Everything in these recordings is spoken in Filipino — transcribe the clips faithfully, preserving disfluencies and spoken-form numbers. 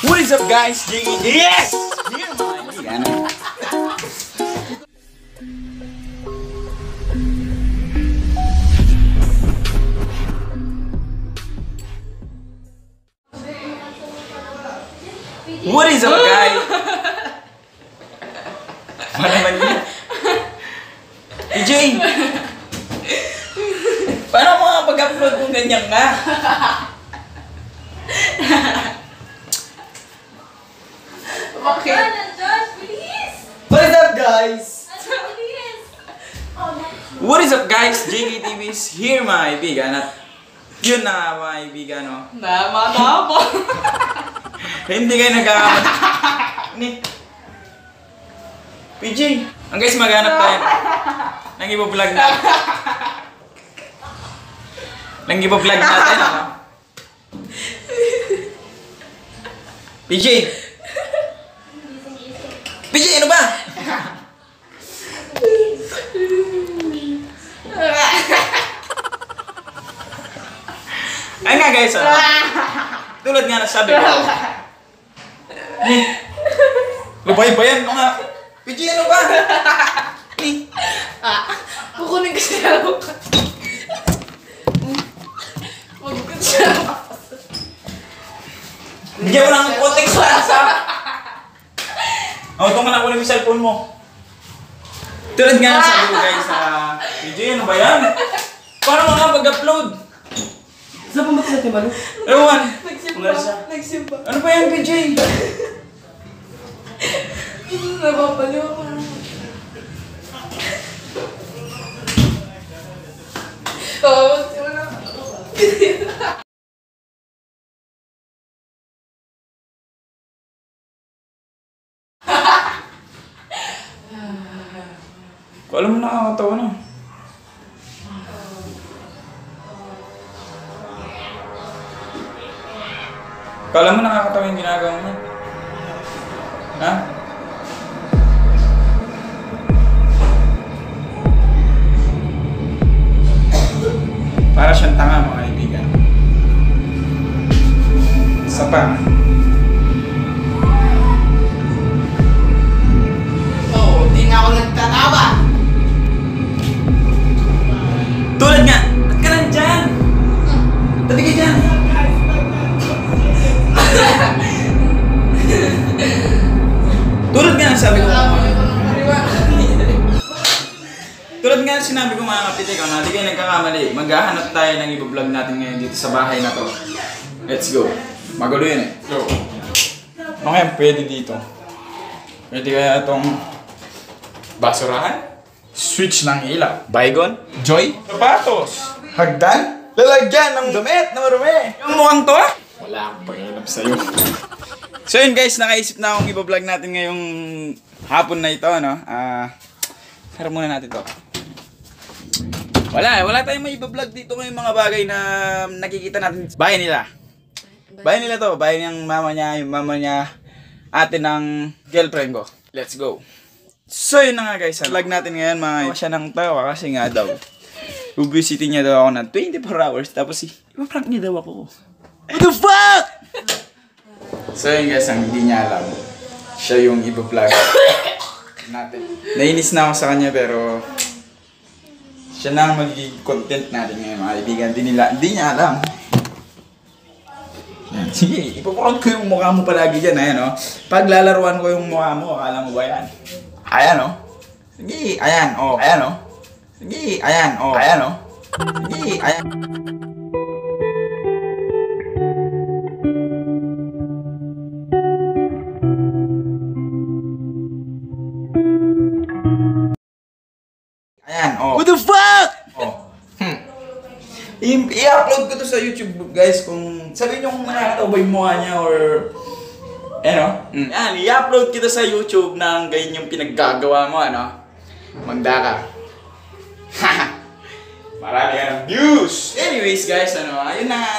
What is up, guys? Yes! Here, mga kaibigan. What is up, guys? Ano naman yun? P J! Paano mga pag-upload kung ganyan nga? Okay. Josh, please! What is up, guys? Please! What is up, guys? J K T V is here, mga kaibigan. At yun na nga, mga kaibigan, no? Nama-nama! Hindi kayo nag-aamat. Ni. P J, ang guys, maghanap tayo nang ibo-vlog natin. Nang ibo-vlog natin, ano? P J! P J, ano ba? Ayun nga, guys, ano? Tulad nga na sabi ko. Ni. Lubay-bayan mo nga. P J, ano ba? Ni. Ah, kukunin ko siya ako. Huwag ko siya. Bigyan mo lang ng context lang sa... Oh, ito nga na kunin yung cellphone mo. Tulad nga na sabi ko, guys, ah... P J, ano ba yan? Paano nga pag-upload? Saan pa matila tayo, Manu? Ewan. Nagsimba. Nagsimba. Ano ba yan, P J? Nababaliw ako. Oo, wala. Kung alam mo nakakatawa na. Kala mo nakakatawa yung ginagawa mo. Ha? Para siyang tanga, mga kaibigan. Isa pa. Oo, di na ako nagtatawa. Tulad nga! Ba't ka lang dyan? Tabi ka dyan! Tulad nga ng sabi ko, tulad nga ng sinabi ko mga kapitik, na di kayo nagkakamali, maghahanap tayo ng i-vlog natin ngayon dito sa bahay na to. Let's go. Magulo yun eh. Go. Okay, pwede dito. Pwede kaya itong basurahan? Switch ng ilaw. Baygon? Joy? Sapatos? Hagdan? Lalagyan ng damit na marumi. Yung mukhang to ah? Wala akong pakialam sa'yo. So yun guys, nakaisip na akong i-vlog natin ngayong hapon na ito, no? Ah, uh, harap muna natin to. Wala, wala tayong may i-vlog dito ngayong mga bagay na nakikita natin sa bahay nila. Bahay nila to, bahay ng mama niya, yung mama niya, ate ng girlfriend ko. Let's go. So yun na nga guys, vlog natin ngayon mga siya ng tawa kasi nga daw. Publicity niya daw ako ng twenty-four hours, tapos si, ipaprank niya daw ako. What the fuck? So yun guys, ang hindi niya alam, siya yung iba-vlog natin. Nainis na ako sa kanya pero siya na ang magiging content natin ngayon mga kaibigan. Hindi nila, hindi niya alam. Yan. Sige, ipapakot ko yung mukha mo palagi dyan. Ayan o. Oh. Paglalaruan ko yung mukha mo, akala mo ba yan? Ayan o. Oh. Sige, ayan o. Oh. Ayan o. Oh. Sige, ayan o. Oh. Ayan o. Oh. Sige, ayan. Ayan, oh. What the fuck? Oh. Hmm. I-upload ko to sa YouTube, guys, kung sabihin nyo kung nakakatawa ba yung mukha niya or ano? Mm. Yan, i-upload kita sa YouTube ng ganyan yung pinaggagawa mo, ano? Magda ka. Marami ka ng views! Anyways, guys, ano, ayun na nga.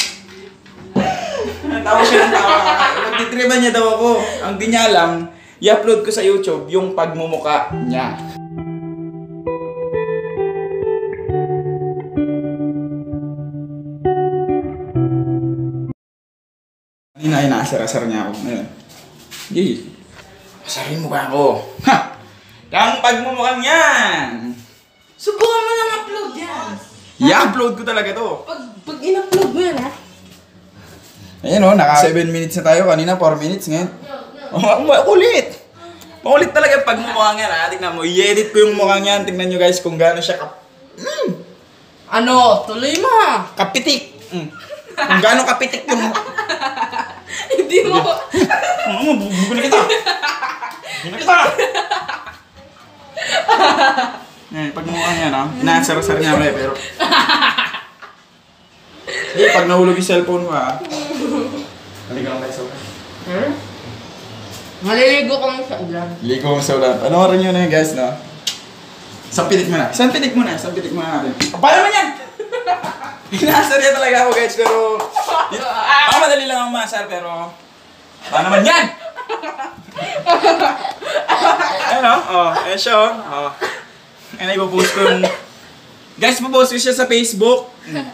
Tawa siya ng tawa. Magtitriban niya daw ako. Ang di niya alam, i-upload ko sa YouTube yung pagmumuka niya. Kanina inaasar-asar niya ako. Ngayon. Gay. Asarin mo ba ako? Ha! Kang pagmumukhang yan! Subukan mo lang upload yan. I-upload ko talaga to. Pag, pag in-upload mo yan, ha? Ayan o, naka seven minutes na tayo. Kanina four minutes ngayon. Oh, makulit! Makulit talaga yung pagmumukhang yan ha. Tignan mo, i-edit ko yung mukhang yan. Tignan nyo guys kung gaano siya kap... Mm, Ano? Tuloy mo, ha? kapitik! Mm. Kung gaano kapitik yung... Hindi mo. Oo, bubugo na kita! Bubugo na kita! Eh, pagmumukhang yan ha. Inaasar-asar niya ulit pero... Eh, pag nahulog yung cellphone ko ha. Halika lang tayo sa ulan. Hmm? Maliligo ko mo sa ulan. Ligo mo sa ulan. Panoorin nyo na yun guys, no? Isang pitik mo na. Isang pitik mo na. Isang pitik mo na natin. Paano naman yan? Inaasar niya talaga ako guys, pero... Baka madali lang ako maasar, pero... Paano naman yan? Ayun o. Oh, ayun siya o. Oh. Ayun, ipopost ko yung... Guys, ipopost ko siya sa Facebook.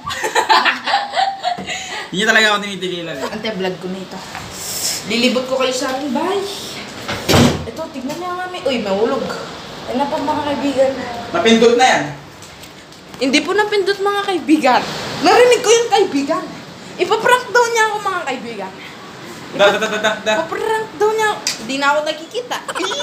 Hindi niya talaga ako tinitigilan eh. Ante, vlog ko na ito. Lilibot ko kayo sa aming bahay. Ito, tignan niyo nga may... Uy, mahulog. Ano pa mga kaibigan? Napindot na yan. Hindi po napindot mga kaibigan. Narinig ko yung kaibigan. Ipaprank daw niya ako mga kaibigan. Da, da, da, da, da, da. Ipaprank daw niya ako. Hindi na ako nakikita.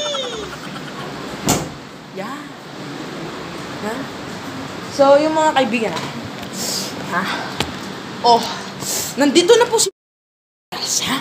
Yan. Ha? So, yung mga kaibigan ha? Oh, nandito na po si ha?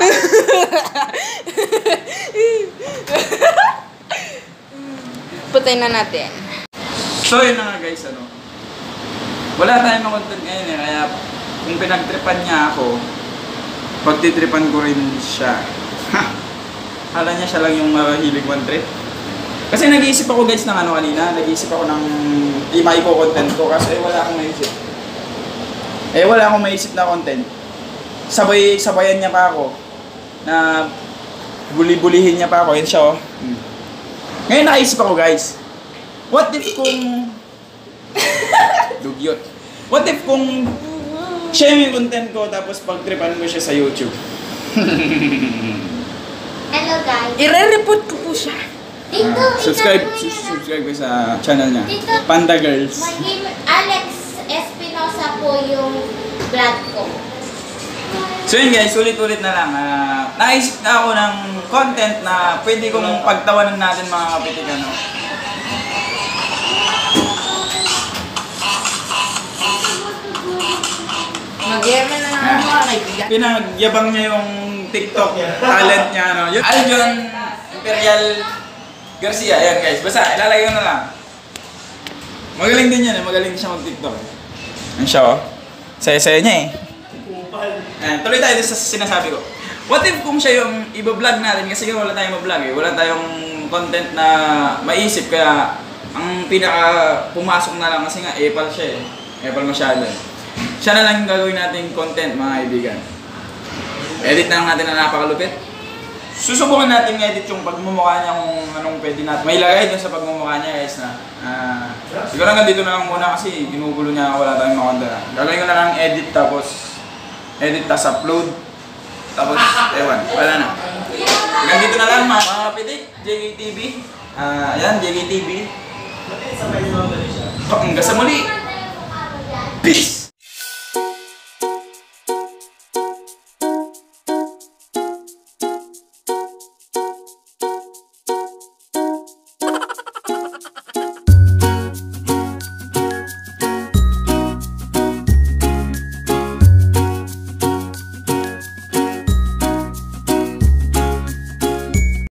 Patay na natin. So yun na nga guys, ano. Wala tayong mga content ngayon eh, kaya kung pinagtripan niya ako, pagtitripan ko rin siya. Ha! Kala niya siya lang yung mahilig one trip. Kasi nag-iisip ako guys ng ano kanina, nag-iisip ako ng imay ko content ko kasi wala akong maisip. Eh wala akong maisip na content. Sabay, sabayan niya pa ako na buli-bulihin niya pa ako. Yun siya oh. Hmm. Ngayon naisip ako guys, what if kung... Dugyot. What if kung siya yung content ko tapos pagtripan ko siya sa YouTube? Hello guys. Ire-report ko po siya. Dito, Ah, subscribe, itatanong sus- niyo subscribe ko sa channel niya. Dito. Panda Girls. na- Maging Alex Espinosa po yung vlog ko. So yun guys, ulit-ulit na lang. Uh, naisip na ako ng content na pwede kong pagtawanan natin mga kapitik ano. Mag-eme na lang ako mga kaibigan. Pinagyabang niya yung TikTok talent niya ano. Yung Aljon Imperial Garcia, ayan guys. Basta ilalagay ko na lang. Magaling din yan eh, magaling din siya mag-TikTok eh. Yan siya oh. Saya-saya niya eh. Ayan, tuloy tayo sa sinasabi ko. What if kung siya yung i-vlog natin kasi wala tayong ma-vlog eh. Wala tayong content na maisip kaya ang pinaka pumasok na lang kasi nga Apple siya eh. Apple masyado eh. Siya na lang yung gagawin natin content mga kaibigan. Edit na lang natin na napakalupit. Susubukan natin i-edit yung pagmumukha niya kung anong pwede natin. May ilagay dun sa pagmumukha niya guys na uh, siguro hanggang dito na lang muna kasi ginugulo niya wala tayong makonda na. Gagawin ko na lang edit tapos edit tas upload. Tapos ewan, wala na. Hanggang dito na lang mga mga pitik, J K T V. Ah, uh, ayan, J K T V. Hanggang sa muli. Peace!